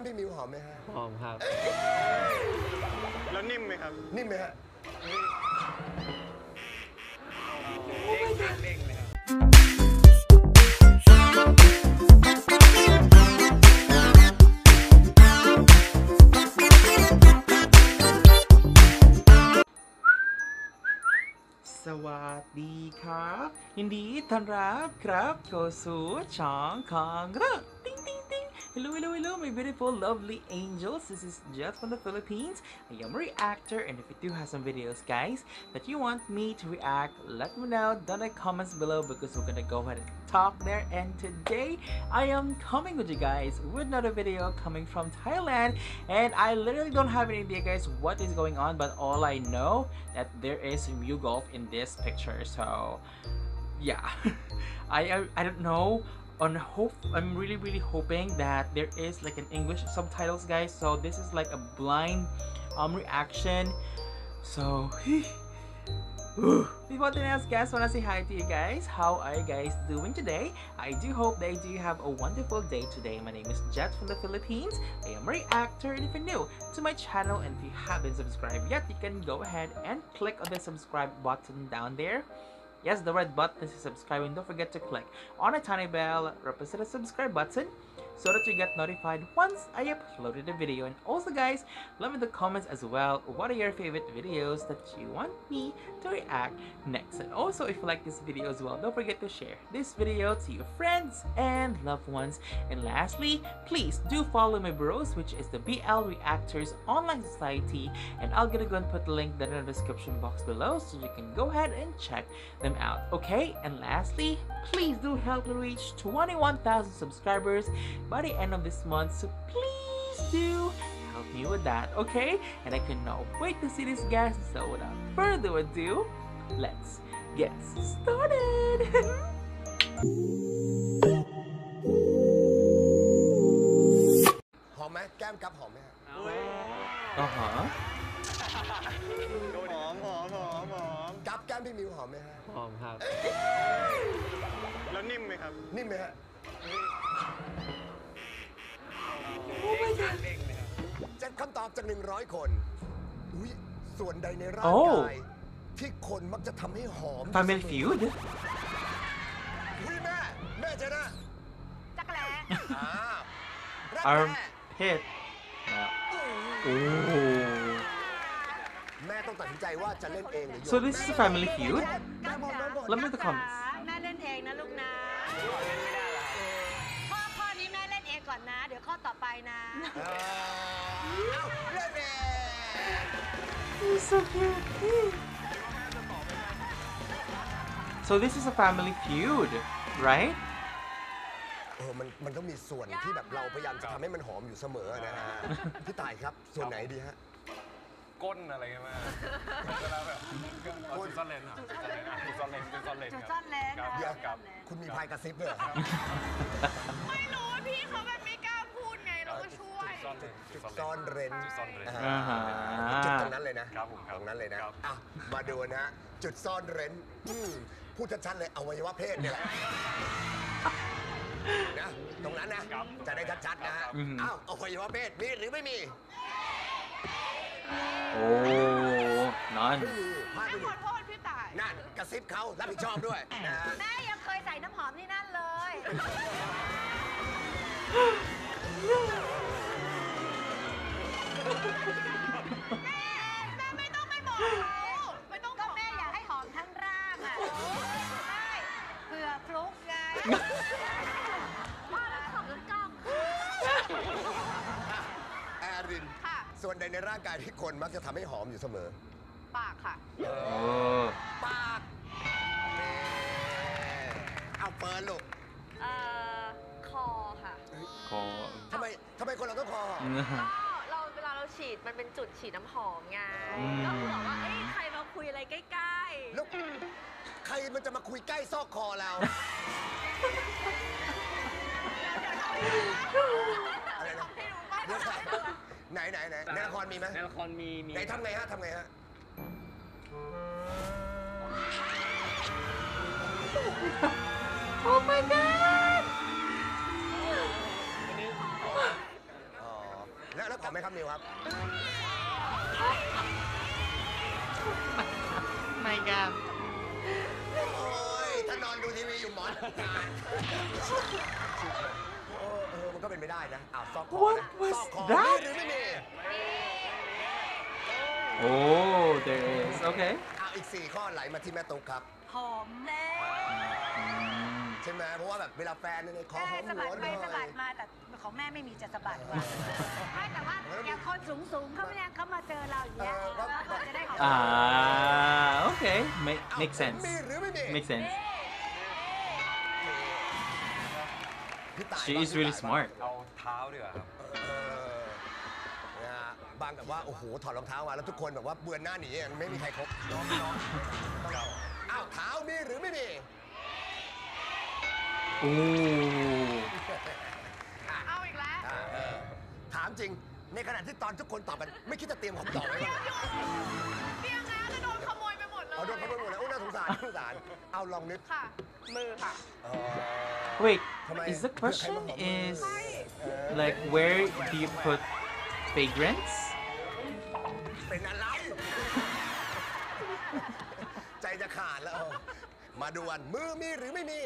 มพี่มิวหอมไหมฮะหอมครับแล้วนิ่มไหมครับนิ่มไหมฮะเด้งเลยครับสวัสดีครับยินดีต้อนรับครับเข้าสู่ช่องของเราติ๊งติ๊งติ๊ง Hello my beautiful lovely angels, this is Jet from the Philippines. I am a reactor, and if you do have some videos guys that you want me to react, let me know down in the comments below because we're gonna go ahead and talk there. And today I am coming with you guys with another video coming from Thailand, and I literally don't have any idea guys what is going on, but all I know that there is Mew Golf in this picture. So yeah, I don't know. I'm really hoping that there is like an English subtitles guys, so this is like a blind reaction. So before the next guys, wanna say hi to you guys. How are you guys doing today? I do hope that you have a wonderful day today. My name is Jet from the Philippines. I am a reactor, and if you're new to my channel and if you haven't subscribed yet, you can go ahead and click on the subscribe button down there. Yes, the red button is subscribe, and don't forget to click on a tiny bell represent the subscribe button so that you get notified once I uploaded a video. And also guys, let me in the comments as well what are your favorite videos that you want me to react next. And also if you like this video as well, don't forget to share this video to your friends and loved ones. And lastly, please do follow my bros, which is the BL Reactors Online Society, and I'll gonna go and put the link down in the description box below so you can go ahead and check them out. Okay, and lastly, please do help me reach 21,000 subscribers by the end of this month, so please do help me with that, okay? And I cannot wait to see this guys, so without further ado, let's get started. หอมไหมแก้มกับหอมไหมฮะหอมกับแก้มพี่มิวหอมไหมฮะหอมครับแล้วนิ่มไหมครับนิ่มไหมฮะจะคำตอบจาก100 คนส่วนใดในร่างกายที่คนมักจะทำให้หอม Family Feud แม่เจนะจักรแล้ Armpit แม่ต้องตัดสินใจว่าจะเล่นเองหรือ So this is a Family Feud. Let me know the comments. แม่เล่นเองนะลูกนะข้อนี้แม่เล่นเองก่อนนะเดี๋ยวข้อต่อไปนะเล่นเอง He's so cute. So this is a Family Feud, right? มันต้องมีส่วนที่แบบเราพยายามจะทำให้มันหอมอยู่เสมอนะฮะพี่ต่ายครับส่วนไหนดีฮะก้นอะไรกันมาเวลาแบบจุดซ่อนเลนอ่ะจุดซ่อนเลนเดี๋ยวคุณมีพายกระซิบด้วยไม่รู้พี่เขาแบบไม่กล้าพูดไงเราก็ช่วยจุดซ่อนเร้นจุดตรงนั้นเลยนะตรงนั้นเลยนะมาดูนะจุดซ่อนเร้นพูดชัดๆเลยอวัยวะเพศเนี่ยแหละนะตรงนั้นนะจะได้ชัดๆนะอวัยวะเพศมีหรือไม่มีโอ้นั่นขอโทษพี่ต่ายนั่นกระซิบเขารับผิดชอบด้วยนะแม่ยังเคยใส่น้ำหอมที่นั่นเลยแม่ไม่ต้องไปบอกเขาไม่ต้องก็แม่อยากให้หอมทั้งร่างอ่ะใช่เผื่อฟลุกไงพ่อแล้วของกล้องแอรินส่วนใดในร่างกายที่คนมักจะทำให้หอมอยู่เสมอปากค่ะปากเอาเปิดลูกคอค่ะคอทำไมคนเราต้องคอก็เราเวลาเราฉีดมันเป็นจุดฉีดน้ำหอมไงก็เผื่อว่าใครมาคุยอะไรใกล้ๆแล้วใครมันจะมาคุยใกล้ซอกคอเราอะไรนะไหนในละครมีไหมในละครมีไหนทำไงฮะ Oh my god ไหมครับนิวครับ My God โอ้ยถ้านอนดูทีวีอยู่หมอนการมันก็เป็นไม่ได้นะอ้าวซอกคอ What นะ was ซอกคอ that? มีหรือไม่มี Oh, there is. Okay. อ้าวอีก 4 ข้อไหลมาที่แม่ตุ๊กครับหอมแน่ใช่ไหมเพราะว่าแบบเวลาแฟนเนี่ยขอแม่หอมสะหับัดวหไปน่อยสะบัดมาแต่ของแม่ไม่มีจะสะบัดว่ะไม่แต่ว่าอย่างคนสูงๆเขาเนี่ยเขามาเจอเราอย่างเงี้ยแล้วเขาจะได้หอม Okay. อ้าว Makes sense. มีหรือไม่มี Makes sense. พี่ต่าย She บ้าง is really พี่ต่ายบ้าง smart. เอาเท้าดีกว่าครับนะฮะบางแบบว่าโอ้โหถอดรองเท้ามาแล้วทุกคนแบบว่าเบือนหน้าหนียังไม่มีใครครบน้องอ้าวเท้ามีหรือไม่มี Ooh. เอาอีกแล้วถามจริงในขณะที่ตอนทุกคนตอบกันไม่คิดจะเตรียมคำตอบไว้บ้างเหรอเตียงนะจะโดนขโมยไปหมดเลยเอาโดนเขาไปหมดแล้วโอ้น่าสงสารน่าสงสารเอาลองนึกค่ะ มือค่ะ Wait, Come is the on. question Come on. is like where do you put fragrance? เป็นอะไร ใจจะขาดแล้วมาดวนมือมีหรือไม่มี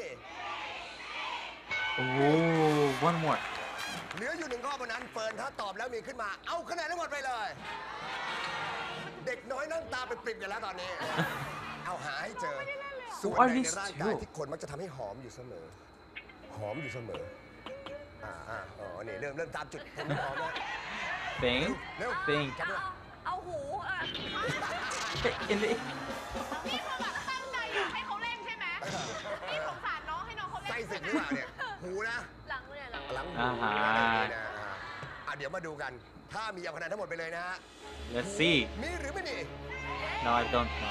Oh, one more. เหลืออยู่1 ข้อเท่านั้นเฟิร์นถ้าตอบแล้วมีขึ้นมาเอาคะแนนทั้งหมดไปเลย เด็กน้อยนั่งตาเป็นปริบกันแล้วตอนนี้ เอาหาให้เจอ ส่วน What ใด is ในร่างกาย two? ที่คนมักจะทำให้หอมอยู่เสมอ หอมอยู่เสมอนี่เริ่มตามจุดผมหอมแล้ว Think. เร็ว Think. จับด้วยเอาหูอ่ะ In the นี่คือแบบตั้งใจอยากให้เขาเล่นใช่ไหมนี่สงสารน้องให้น้องเขาเล่นใกล้สึกหรือเปล่าเนี่ยหูนะหลังเนี่ยหลังหลังหูอ่าฮะอะไรอย่างนี้นะเดี๋ยวมาดูกัน ถ้ามีเอาคะแนนทั้งหมดไปเลยนะฮะ let's see. มีหรือไม่มี No, I don't know.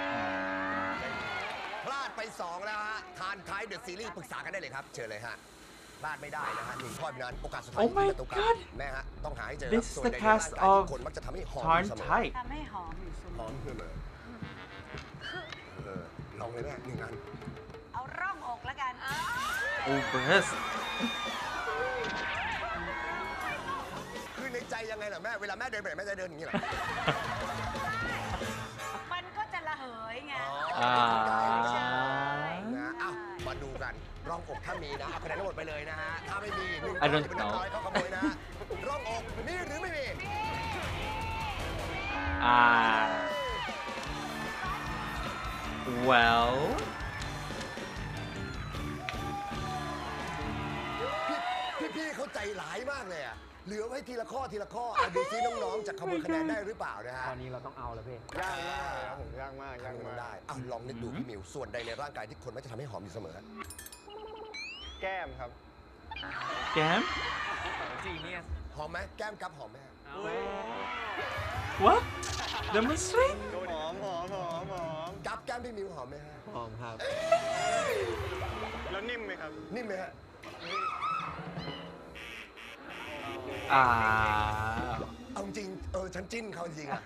พลาดไป 2 แล้วฮะ ทานท้ายเดอะซีรีส์ปรึกษากันได้เลยครับ เชิญเลยฮะ พลาดไม่ได้นะฮะ1 ข้อเป็นนั้นโอกาสสุดท้าย Oh my ที่จะตกกัน God แม่ฮะ ต้องหาให้เจอ This ครับ is ส่วน the ใดใน cast ร่างกายที่ of คนมักจะทำให้หอม Tarn อยู่เสมอ Type. ทำให้หอมอยู่เสมหออมเสมอลองเลยแม่1 อันเอาร่องอกแล้วกัน Oh, breast. คือในใจยังไงล่ะแม่ เวลาแม่เดินไปไหนแม่จะเดินอย่างนี้เหรอมันก็จะระเหยไงนะอ้าวมาดูกันร่องอกถ้ามีนะเอาคะแนนทั้งหมดไปเลยนะฮะ ถ้าไม่มี1 I don't เป็นน้อยเขาขโมยนะฮะร่องอกมีหรือไม่มี Well. พี่เข้าใจหลายมากเลยอะเหลือไว้ทีละข้อทีละข้อดูซิน้องๆจะขโมยคะแนนได้หรือเปล่านะฮะตอนนี้เราต้องเอาแล้วพี่ยากมากครับผมยากมากยากมากได้เอาลองนึกดูพี่มิวส่วนใดในร่างกายที่คนมักจะทำให้หอมอยู่เสมอแก้มครับ Cam? จีเนี่ยหอมไหมแก้มกับหอมไหมฮะ What? Demonstrate? หอมหอมหอมหอมกับแก้มพี่มิวหอมไหมฮะหอมครับแล้วนิ่มไหมครับนิ่มไหมฮะ เอาจริงฉันจิ้นเขาจริงอะ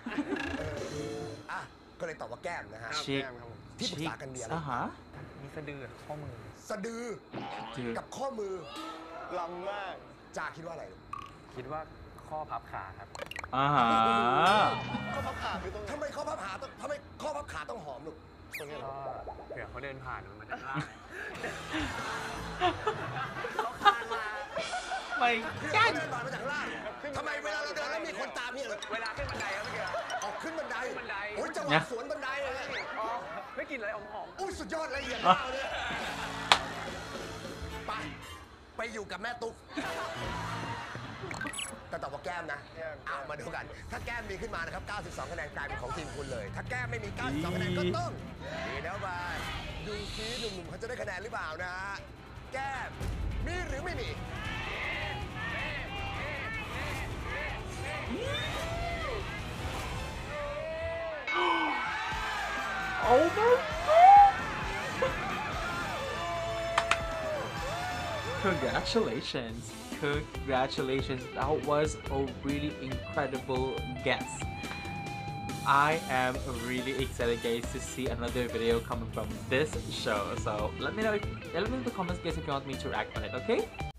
ก็เลยตอบว่าแก้มนะฮะ Cheek. ที่ปรึกษากันมีอะไร Uh-huh. มีสะดือข้อมือสะดือ Dude. กับข้อมือลำมากจ่าคิดว่าอะไรคิดว่าข้อพับขาครับ Uh-huh. ข้อพับขาคือตรงไหนทำไมข้อพับขาต้องหอมลูกตรงนี้เหรก็อเผื่อเขาเดินผ่านมันจะลาก My การ God. เดินผ่านมาจากข้างล่างทำไมเวลาเราเดินแล้วมีคนตามเนี่ยเวลาขึ้นบันไดครับเมื่อกี้ออกขึ้นบันไดบันไดโอ้ยจังหวะเนี่ยสวนบันไดเลยนะอ๋อไม่กินอะไรหอมอุ้ยสุดยอดละเอียดมากเลยไปอยู่กับแม่ตุ๊กแต่ตอบว่าแก้มนะมาดูกัน ถ้าแก้มมีขึ้นมานะครับ 92 คะแนนกลายเป็นของทีมคุณเลย ถ้าแก้มไม่มี 92 คะแนนก็ต้องดีแล้วไปดูซิหนุ่มๆเขาจะได้คะแนนหรือเปล่านะฮะ แก้มมีหรือไม่มี Oh my God. Congratulations. Congratulations. That was a really incredible guess. I am really excited, guys, to see another video coming from this show. So let me know in the comments, guys, if you want me to react on it, okay?